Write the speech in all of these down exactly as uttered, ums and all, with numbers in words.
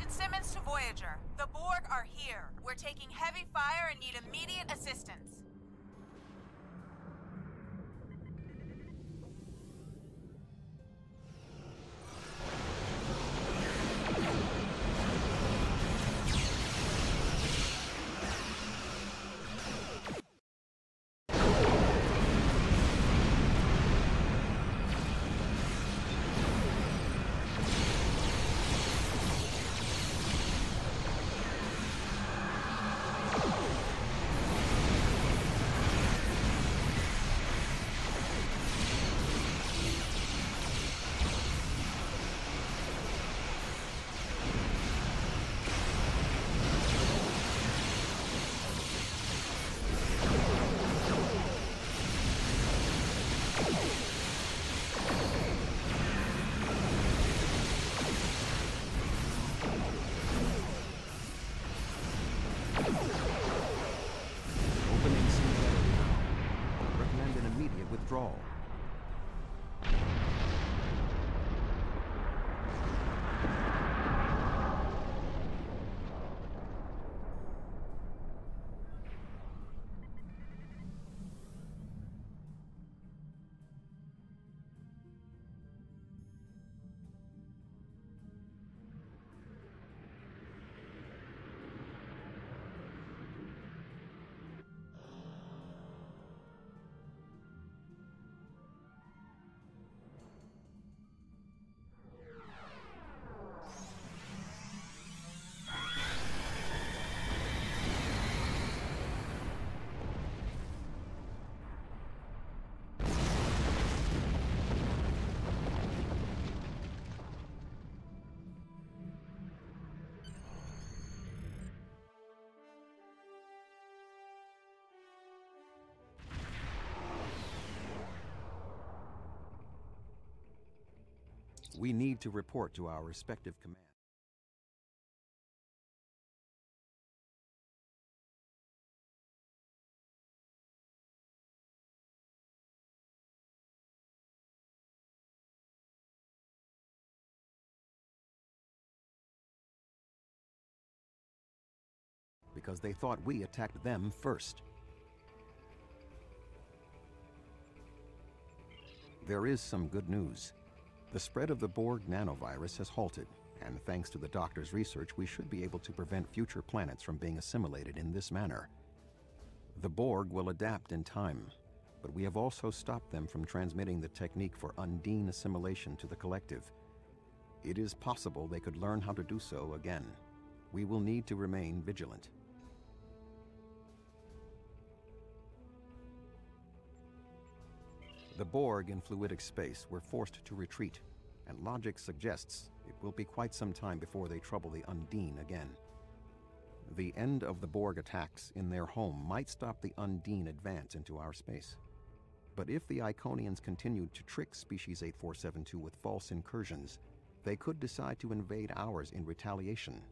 Captain Simmons to Voyager. The Borg are here. We're taking heavy fire and need immediate assistance. Withdrawal. We need to report to our respective commands. Because they thought we attacked them first. There is some good news. The spread of the Borg nanovirus has halted, and thanks to the Doctor's research, we should be able to prevent future planets from being assimilated in this manner. The Borg will adapt in time, but we have also stopped them from transmitting the technique for Undine assimilation to the collective. It is possible they could learn how to do so again. We will need to remain vigilant. The Borg in fluidic space were forced to retreat, and logic suggests it will be quite some time before they trouble the Undine again. The end of the Borg attacks in their home might stop the Undine advance into our space. But if the Iconians continued to trick Species eight four seven two with false incursions, they could decide to invade ours in retaliation.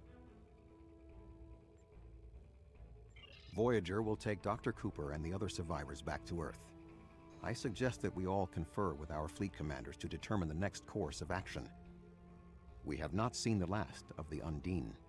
Voyager will take Doctor Cooper and the other survivors back to Earth. I suggest that we all confer with our fleet commanders to determine the next course of action. We have not seen the last of the Undine.